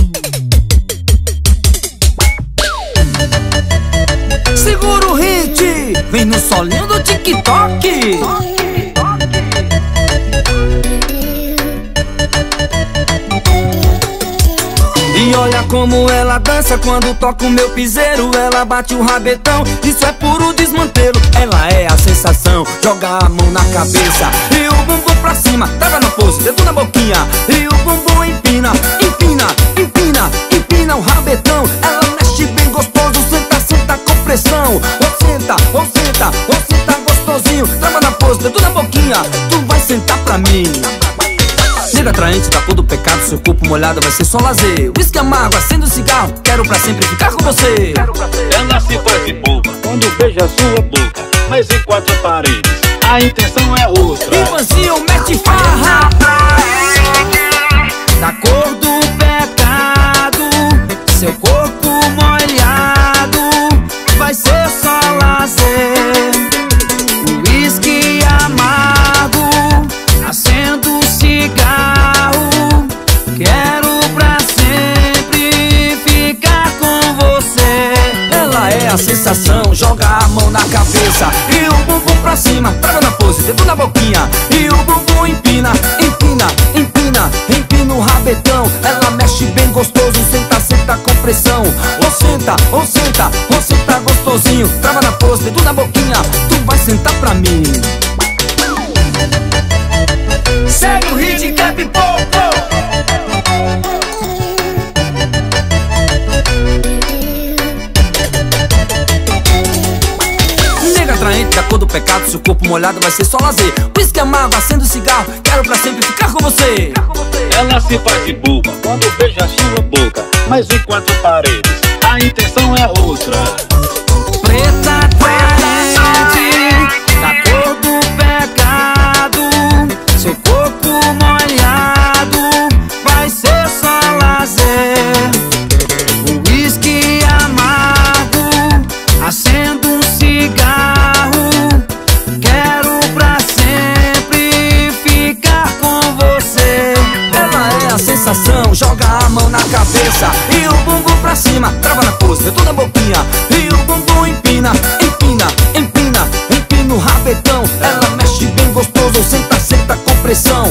Segura o hit, vem no solinho do TikTok. E olha como ela dança quando toca o meu piseiro. Ela bate o rabetão, isso é puro desmantelo. Ela é a sensação, joga a mão na cabeça e o bumbum pra cima, trava na pose, dedo na boquinha. E o bumbum empina, empina, empina, empina o rabetão. Ela mexe bem gostoso, senta, senta com pressão. Ou senta, ou senta, ou senta gostosinho, trava na pose, dedo na boquinha. Tu vai sentar pra mim. Nega atraente, da cor do pecado, seu corpo molhado vai ser só lazer. Whisky amargo, acende o cigarro, quero pra sempre ficar com você. Ela se faz de boba quando beija sua boca, mas em quatro paredes a intenção é outra. Ivanzinho mete farra, da cor do pecado, seu corpo molhado vai ser só lazer. Whisky amargo, acendo o cigarro, quero pra sempre ficar com você. Ela é a sensação, joga a mão na cabeça e o bumbum pra cima, traga na pose, dedo na boquinha. E o bumbum empina, empina, empina, empina o rabetão. Ela mexe bem gostoso, senta, senta com pressão. Ou senta, ou senta, ou senta gostosinho, trava na pose, dedo na boquinha. Tu vai sentar pra mim. Segue o hit que é pipoco. Nega atraente, da cor do pecado, seu corpo molhado vai ser só lazer. Whisky amargo, acende o cigarro, quero pra sempre ficar com você. Ela se faz de boba quando beija sua boca, mas em quatro paredes a intenção é outra. Preta atraente, da cor do pecado, seu corpo molhado vai ser só lazer. Whisky amargo, acendo um cigarro, quero pra sempre ficar com você. Ela é a sensação, joga a mão na cabeça e o bumbum pra cima, trava na pose, dedo na boquinha. E o bumbum empina, empina, empina, empina o rabetão. Ela mexe bem gostoso, senta, senta com pressão.